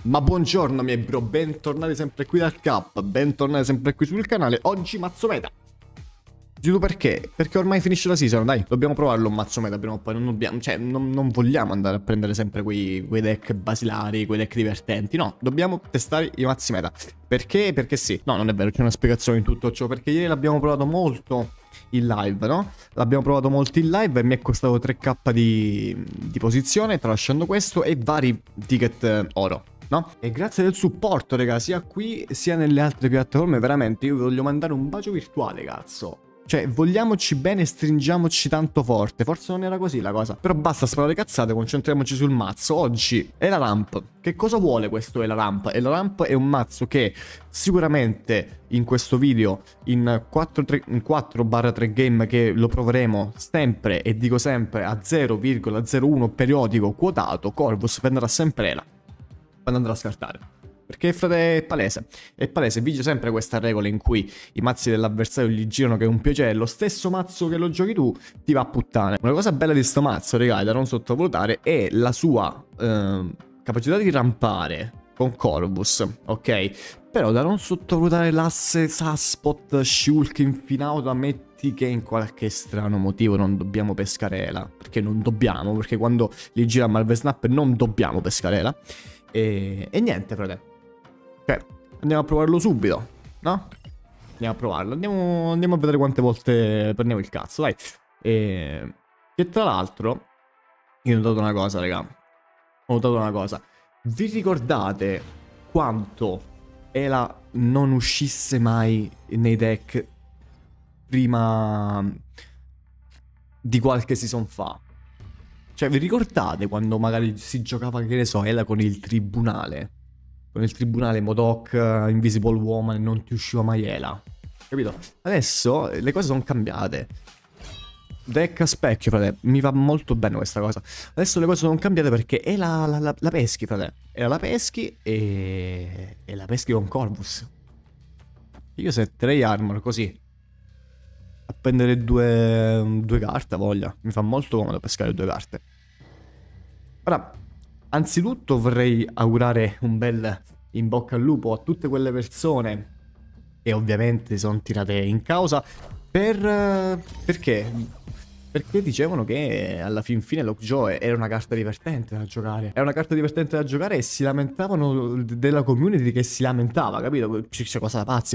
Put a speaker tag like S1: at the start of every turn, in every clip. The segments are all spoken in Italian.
S1: Ma buongiorno miei bro, bentornati sempre qui dal Cap, bentornati sempre qui sul canale. Oggi mazzo meta. Dici tu perché? Perché ormai finisce la season, dai, dobbiamo provarlo un mazzo meta prima o poi, non dobbiamo, cioè non vogliamo andare a prendere sempre quei deck basilari, quei deck divertenti, no, dobbiamo testare i mazzi meta. Perché? Perché sì, no, non è vero, c'è una spiegazione in tutto ciò, perché ieri l'abbiamo provato molto in live, no? L'abbiamo provato molto in live e mi è costato 3k di posizione, tralasciando questo, e vari ticket oro. No? E grazie del supporto, raga, sia qui sia nelle altre piattaforme, veramente io vi voglio mandare un bacio virtuale, cazzo. Cioè, vogliamoci bene, stringiamoci tanto forte. Forse non era così la cosa. Però basta sparare cazzate, concentriamoci sul mazzo. Oggi è la ramp. Che cosa vuole questo è la ramp? E la ramp è un mazzo che sicuramente in questo video, in 4/3 game che lo proveremo sempre, e dico sempre a 0,01 periodico quotato, Corvus prenderà sempre la quando andrà a scartare. Perché frate è palese, vige sempre questa regola in cui i mazzi dell'avversario gli girano che è un piacere, lo stesso mazzo che lo giochi tu ti va a puttane. Una cosa bella di sto mazzo, raga, da non sottovalutare, è la sua capacità di rampare con Corvus, ok? Però da non sottovalutare l'asse Saspot Shulk Infinauto, ammetti che in qualche strano motivo non dobbiamo pescare Ela. Perché non dobbiamo, perché quando gli gira Marvel Snap non dobbiamo pescare Ela. E niente, frate. Cioè, andiamo a provarlo subito, no? Andiamo a provarlo. Andiamo a vedere quante volte prendiamo il cazzo, dai. Che tra l'altro, io ho notato una cosa, raga. Ho notato una cosa. Vi ricordate quanto Ela non uscisse mai nei deck prima di qualche season fa? Cioè, vi ricordate quando magari si giocava, che ne so, Ela con il tribunale? Con il tribunale Modok, Invisible Woman, e non ti usciva mai Ela. Capito? Adesso le cose sono cambiate. Deck a specchio, frate. Mi va molto bene questa cosa. Adesso le cose sono cambiate perché la peschi, frate. E la peschi e la peschi con Corvus. Io setterei armor così. A prendere due carte, voglia. Mi fa molto comodo pescare due carte. Ora, anzitutto vorrei augurare un bel in bocca al lupo a tutte quelle persone che ovviamente sono tirate in causa perché? Perché dicevano che alla fin fine Lockjaw era una carta divertente da giocare. Era una carta divertente da giocare e si lamentavano della community che si lamentava, capito? C'è cosa da pazzi.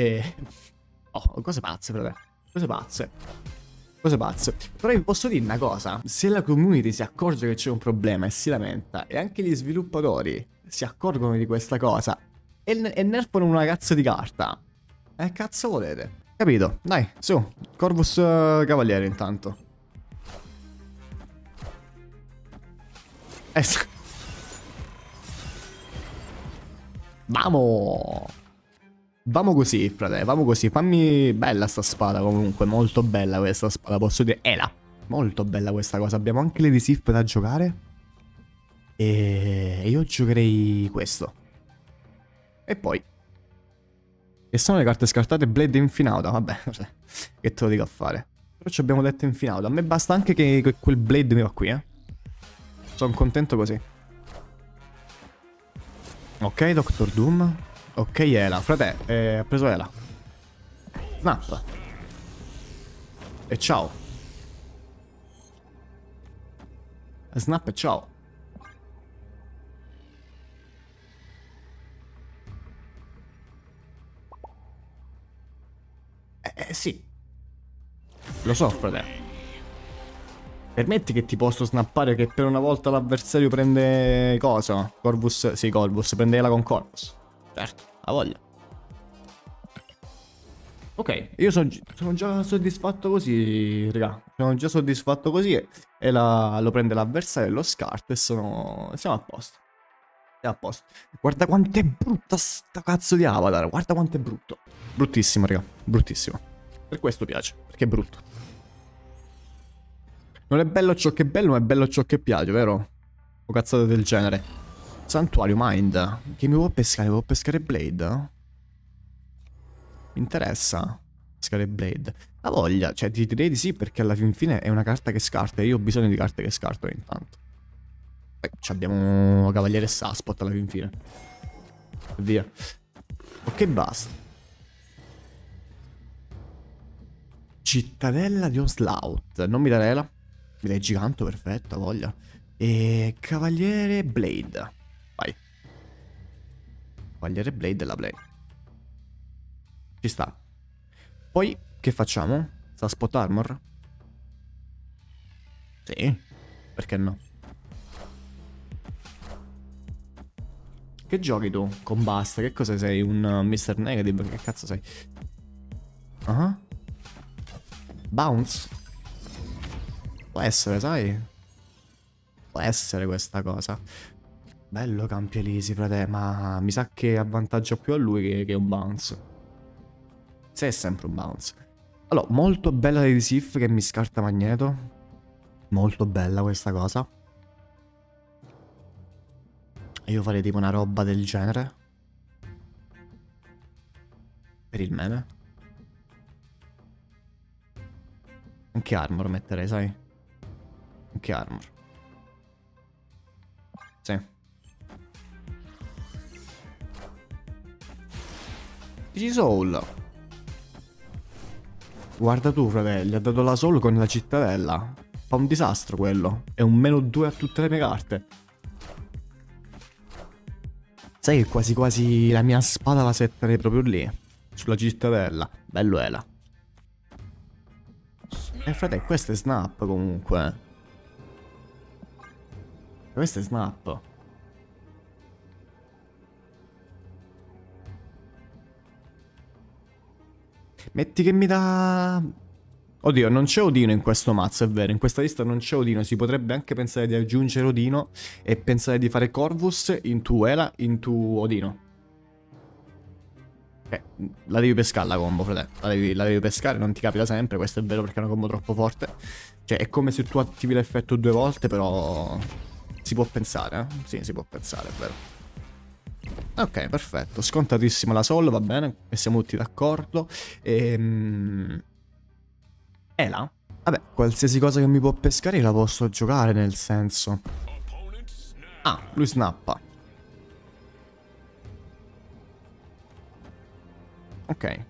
S1: Oh, cose pazze, frate. Cose pazze. Cose pazze. Però vi posso dire una cosa. Se la community si accorge che c'è un problema e si lamenta, e anche gli sviluppatori si accorgono di questa cosa e nerfano una cazzo di carta, cazzo volete? Capito? Dai, su. Corvus Cavaliere intanto. Vamo! Vamo così, frate, vamo così. Fammi... Bella sta spada comunque, molto bella questa spada, posso dire. Ela. Molto bella questa cosa. Abbiamo anche le Resif da giocare. E io giocherei questo. E poi... E sono le carte scartate Blade Infinauta, vabbè, che te lo dico a fare. Però ci abbiamo detto Infinauta. A me basta anche che quel Blade mi va qui, eh. Sono contento così. Ok, Doctor Doom. Ok, Ela. Frate, ha preso Ela. Snap. E ciao. Snap e ciao. Sì. Lo so, frate. Permetti che ti posso snappare che per una volta l'avversario prende cosa? Corvus? Sì, Corvus. Prende Ela con Corvus. Certo, ha voglia. Ok, io sono già soddisfatto così, raga. Sono già soddisfatto così e lo prende l'avversario e lo scarta e siamo a posto. Siamo a posto. Guarda quanto è brutta sta cazzo di avatar. Guarda quanto è brutto. Bruttissimo, raga. Bruttissimo. Per questo piace, perché è brutto. Non è bello ciò che è bello, ma è bello ciò che piace, vero? O cazzate del genere. Santuario Mind. Che mi può pescare? Mi può pescare Blade? Mi interessa pescare Blade. La voglia, cioè ti direi di sì perché alla fin fine è una carta che scarta e io ho bisogno di carte che scartano intanto. Abbiamo Cavaliere e Saspot alla fin fine. Via. Ok, basta. Cittadella di Onslaught. Non mi darela. Mi dai Giganto, perfetto, voglia. E Cavaliere Blade. Vai. Cavaliere Blade e la Blade. Ci sta. Poi, che facciamo? Saspot Armor? Sì. Perché no? Che giochi tu? Con basta? Che cosa sei? Un Mr. Negative? Che cazzo sei? Ah? Bounce? Può essere, sai? Può essere questa cosa. Bello Campi Elisi, frate, ma mi sa che avvantaggia più a lui che un bounce. Se è sempre un bounce. Allora, molto bella Lady Sif che mi scarta Magneto. Molto bella questa cosa. Io farei tipo una roba del genere. Per il meme. Anche Armor metterei, sai? Anche Armor. Sì. Easy Soul. Guarda tu, fratello, gli ha dato la Soul con la cittadella. Fa un disastro quello. È un -2 a tutte le mie carte. Sai che quasi quasi la mia spada la setterei proprio lì. Sulla cittadella. Bello Ela. Fratello, questo è Snap comunque. Questo è Snap. Metti che mi dà... Oddio, non c'è Odino in questo mazzo, è vero. In questa lista non c'è Odino. Si potrebbe anche pensare di aggiungere Odino e pensare di fare Corvus into Ela, into Odino. La devi pescare la combo, fratello. La devi pescare, non ti capita sempre. Questo è vero perché è una combo troppo forte. Cioè, è come se tu attivi l'effetto 2 volte, però... Si può pensare, eh? Sì, si può pensare, è vero. Ok, perfetto. Scontatissima la Sol, va bene. E siamo tutti d'accordo. Ela? Vabbè, qualsiasi cosa che mi può pescare la posso giocare, nel senso. Ah, lui snappa. Ok.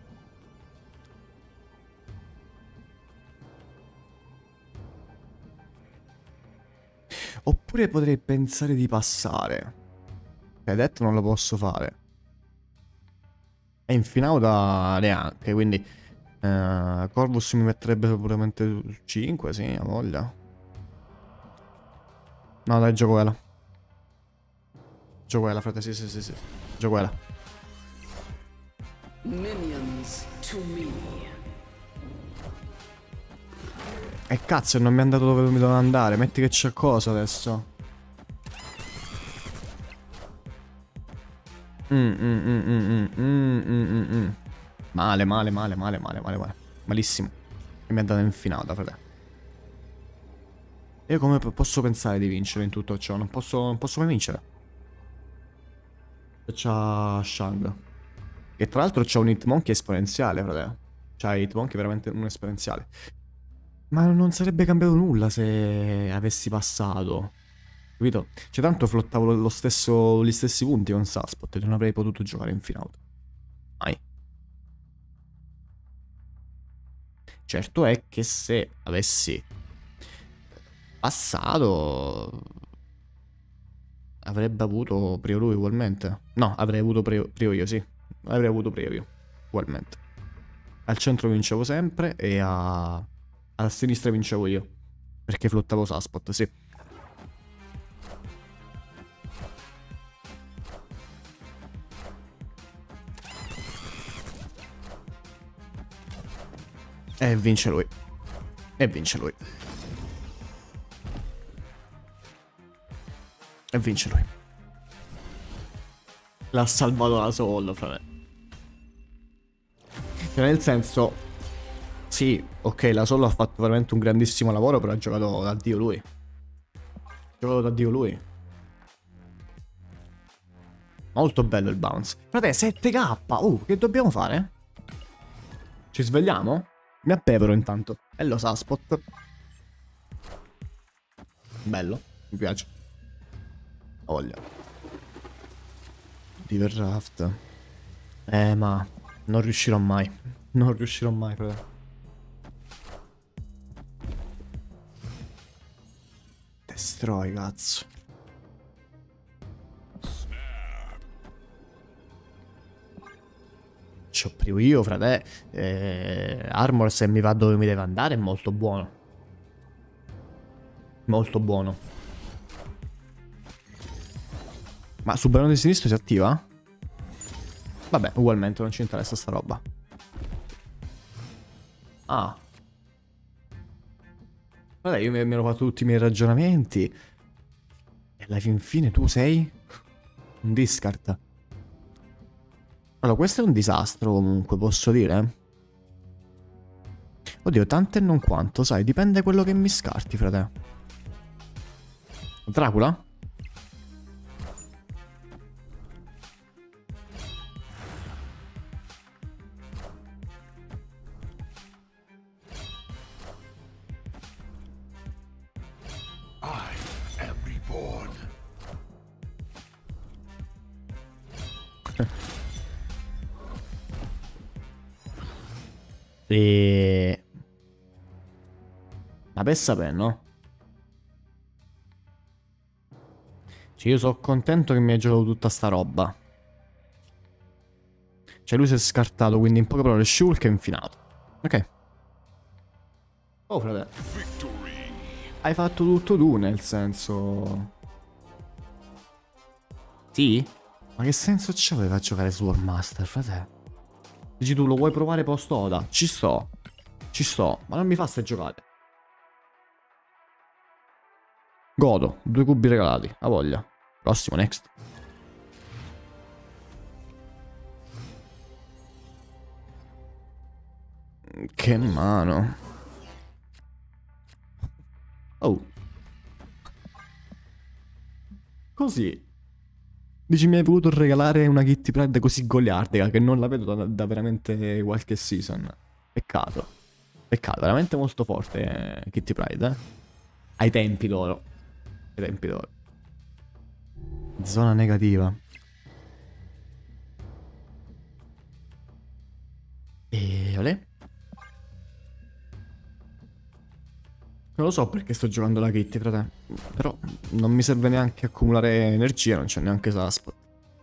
S1: Oppure potrei pensare di passare. Hai detto non lo posso fare. E in finauta neanche, quindi... Corvus mi metterebbe sicuramente 5, sì, ha voglia. No, dai, gioco Ela. Gioco Ela, frate, sì, sì, sì, sì. Gioco Ela. Minions to me. E cazzo, non mi è andato dove mi doveva andare. Metti che c'è cosa adesso. Male, male, male, male, male, male, male. Malissimo. E mi ha dato infinata, frate. Io come posso pensare di vincere in tutto ciò? Non posso mai vincere. C'ha Shang. Che tra l'altro c'ha un Hitmonkey esponenziale, frate. C'ha Hitmonkey veramente un esponenziale. Ma non sarebbe cambiato nulla se avessi passato. Capito? Cioè tanto flottavo gli stessi punti con Saspot e non avrei potuto giocare in finale. Mai. Certo è che se avessi passato avrebbe avuto prio lui ugualmente. No, avrei avuto prio io, sì. Avrei avuto prio io, ugualmente. Al centro vincevo sempre e a sinistra vincevo io. Perché flottavo Saspot, sì. E vince lui. E vince lui. E vince lui. L'ha salvato la Soul, frate. Cioè, nel senso... Sì, ok, la Soul ha fatto veramente un grandissimo lavoro, però ha giocato da Dio lui. Ha giocato da Dio lui. Molto bello il bounce. Frate, 7k! Che dobbiamo fare? Ci svegliamo? Mi appevero intanto. E lo Saspot. Bello, mi piace. Voglia. Riverraft. Ma non riuscirò mai. Non riuscirò mai, frate. Destroy, cazzo. C'ho più io, frate. Armor, se mi va dove mi deve andare, è molto buono. Molto buono. Ma sul barone di sinistro si attiva? Vabbè, ugualmente non ci interessa sta roba. Ah. Vabbè, io mi ero fatto tutti i miei ragionamenti. E alla fin fine tu sei un discard. Allora, questo è un disastro comunque, posso dire? Oddio, tanto e non quanto, sai, dipende quello che mi scarti, frate. Dracula? E... Ma per sapere, no? Cioè, io sono contento che mi hai giocato tutta sta roba. Cioè, lui si è scartato, quindi in poche parole Shulk è infinato. Ok. Oh, frate. Hai fatto tutto tu, nel senso... Sì? Ma che senso c'aveva a giocare Sword Master, frate? Dici tu, lo vuoi provare post Oda? Ci sto. Ci sto. Ma non mi fa ste giocate. Godo. 2 cubi regalati. A voglia. Prossimo, next. Che mano. Oh. Così. Dici mi hai voluto regalare una Kitty Pryde così goliardica che non la vedo da veramente qualche season. Peccato. Peccato, veramente molto forte Kitty Pryde, eh. Ai tempi loro. Ai tempi loro. Zona negativa. E olè. Non lo so perché sto giocando la Kitty, frate. Però non mi serve neanche accumulare energia, non c'è neanche Saspot.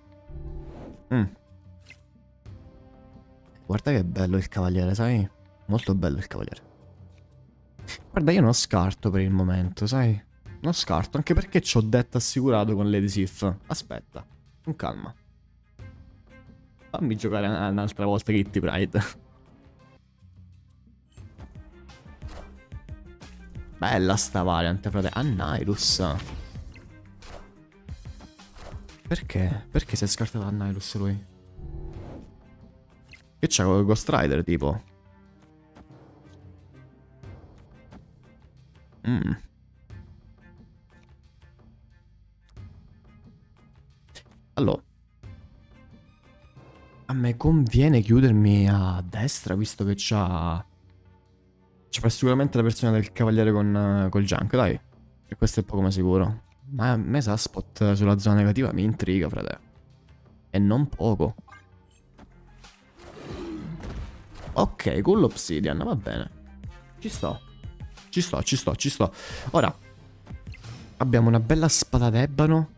S1: Guarda che bello il cavaliere, sai? Molto bello il cavaliere. Guarda, io non scarto per il momento, sai? Non scarto, anche perché c'ho detto assicurato con Lady Sif. Aspetta, con calma. Fammi giocare un'altra volta Kitty Pryde. Bella sta variant, frate. Annihilus. Perché? Perché si è scartato Annihilus lui? Che c'ha con Ghost Rider, tipo? Allora, a me conviene chiudermi a destra, visto che c'ha sicuramente la versione del cavaliere col junk, dai. E questo è poco ma sicuro. Ma a me Saspot sulla zona negativa mi intriga, frate. E non poco. Ok, con l'Obsidian, va bene. Ci sto. Ci sto, ci sto, ci sto. Ora, abbiamo una bella spada d'ebano.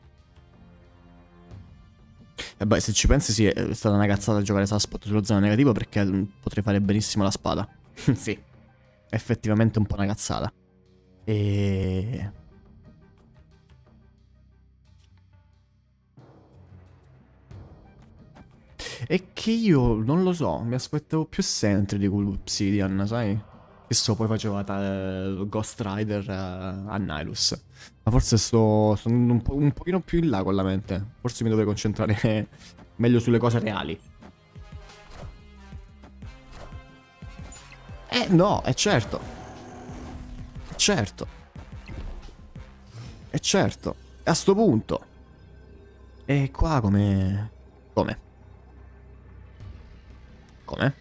S1: E beh, se ci pensi sì, è stata una cazzata giocare Saspot sulla zona negativa perché potrei fare benissimo la spada. Sì, effettivamente un po' una cazzata. E... E che io, non lo so, mi aspettavo più Sentry di Obsidian, sai? Che so, poi faceva Ghost Rider a Nihilus. Ma forse sto un pochino più in là con la mente. Forse mi dovrei concentrare meglio sulle cose reali. No, è certo. È certo. È certo. E a sto punto. E qua come... Come? Come?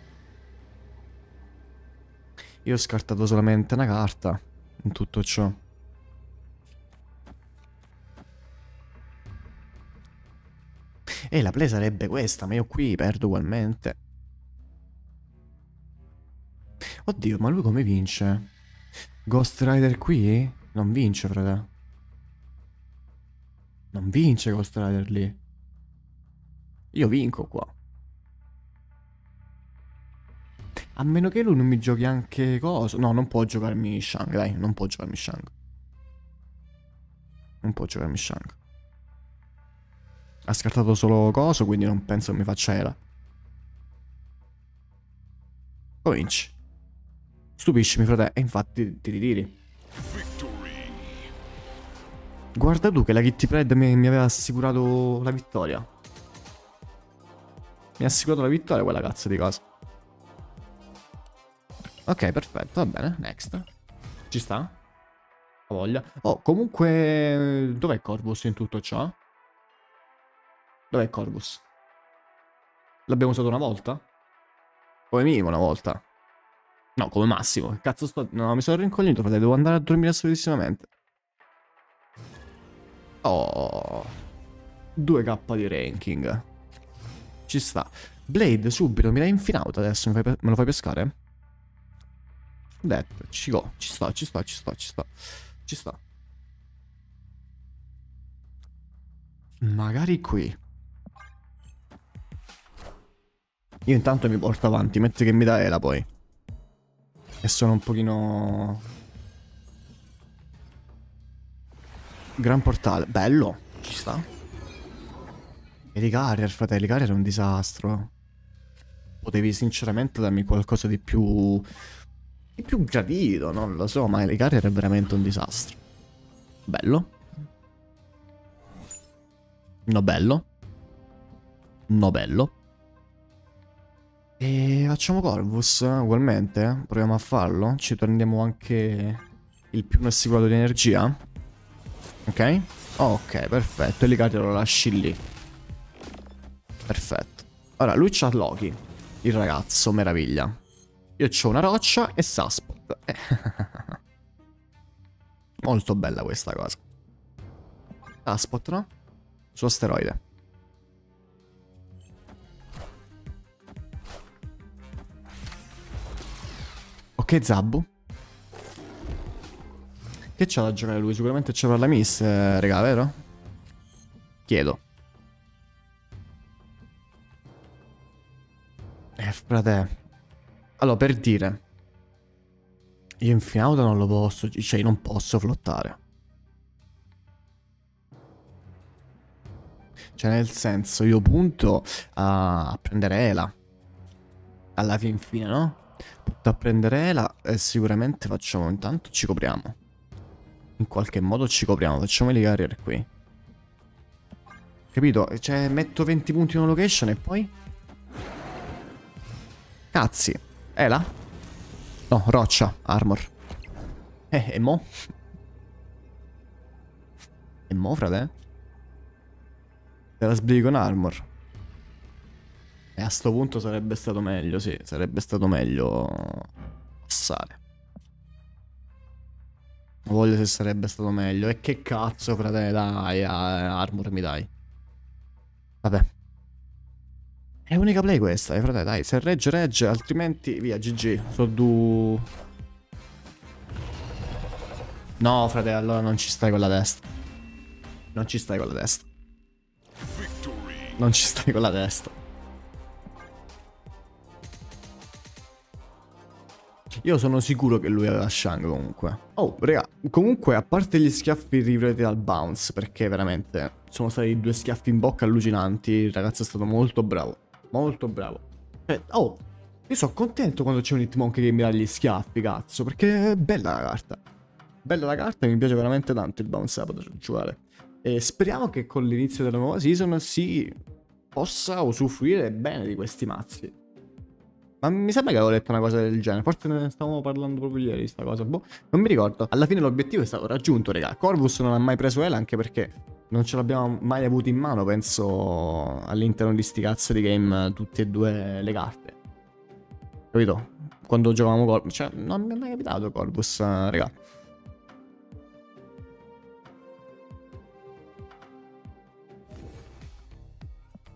S1: Io ho scartato solamente una carta in tutto ciò. La play sarebbe questa, ma io qui perdo ugualmente. Oddio, ma lui come vince? Ghost Rider qui? Non vince, frate. Non vince Ghost Rider lì. Io vinco qua. A meno che lui non mi giochi anche coso. No, non può giocarmi Shang, dai. Non può giocarmi Shang. Non può giocarmi Shang. Ha scartato solo coso, quindi non penso che mi faccia era. Poi vinci. Stupiscimi, frate. E infatti ti ritiri. Guarda tu che la Kitty Pryde mi aveva assicurato la vittoria. Mi ha assicurato la vittoria quella cazzo di cosa. Ok, perfetto, va bene, next. Ci sta? Ho voglia. Oh, comunque... Dov'è Corvus in tutto ciò? Dov'è Corvus? L'abbiamo usato una volta? Come minimo una volta. No, come massimo. Che cazzo sto... No, mi sono rincoglionito, frate. Devo andare a dormire assolutissimamente. Oh. 2k di ranking. Ci sta. Blade, subito, mi dai infinauta adesso. Me lo fai pescare? Detto, ci sta, ci sta, ci sta, ci sta. Ci sta. Magari qui. Io intanto mi porto avanti, metti che mi dà Ela poi. E sono un pochino... Gran portale, bello, ci sta. E i carrier, fratelli, i carrier è un disastro. Potevi sinceramente darmi qualcosa di più... Di più gradito, non lo so, ma i carrier è veramente un disastro. Bello. No bello. No bello. E facciamo Corvus ugualmente. Proviamo a farlo. Ci prendiamo anche il più assicurato di energia. Ok? Ok, perfetto. E l'Icario lo lasci lì. Perfetto. Ora, lui c'ha Loki. Il ragazzo, meraviglia. Io c'ho una roccia e Saspot. Molto bella questa cosa. Saspot, no? Su asteroide. Ok, Zabbu. Che c'ha da giocare lui? Sicuramente c'è per la miss, regà, vero? Chiedo. Frate. Allora, per dire. Io in finauta non lo posso, cioè non posso flottare. Cioè nel senso, io punto a prendere Ela. Alla fin fine, no? Punto a prendere Ela e sicuramente facciamo, intanto ci copriamo. In qualche modo ci copriamo, facciamo i carrier qui. Capito? Cioè metto 20 punti in una location e poi... Cazzi. Ela? No, roccia, armor. E mo? E mo, frate? Te la sbrighi con armor. E a sto punto sarebbe stato meglio, sì. Sarebbe stato meglio passare. Voglio se sarebbe stato meglio. E che cazzo, frate, dai, armor mi dai. Vabbè. È unica play questa, frate, dai. Se regge, regge, altrimenti via, GG. So du... No, frate, allora non ci stai con la testa. Non ci stai con la testa. Non ci stai con la testa. Io sono sicuro che lui aveva Shang comunque. Oh, raga, comunque a parte gli schiaffi ripresi al bounce, perché veramente sono stati 2 schiaffi in bocca allucinanti, il ragazzo è stato molto bravo. Molto bravo. Oh, io sono contento quando c'è un Hitmonk che mi dà gli schiaffi, cazzo, perché è bella la carta. Bella la carta, mi piace veramente tanto il bounce up da giocare. E speriamo che con l'inizio della nuova season si possa usufruire bene di questi mazzi. Ma mi sembra che avevo letto una cosa del genere. Forse ne stavamo parlando proprio ieri di sta cosa. Boh, non mi ricordo. Alla fine l'obiettivo è stato raggiunto, raga. Corvus non ha mai preso Ela anche perché non ce l'abbiamo mai avuto in mano, penso, all'interno di sti cazzo di game, tutte e 2 le carte. Capito? Quando giocavamo Corvus. Cioè, non mi è mai capitato Corvus, raga.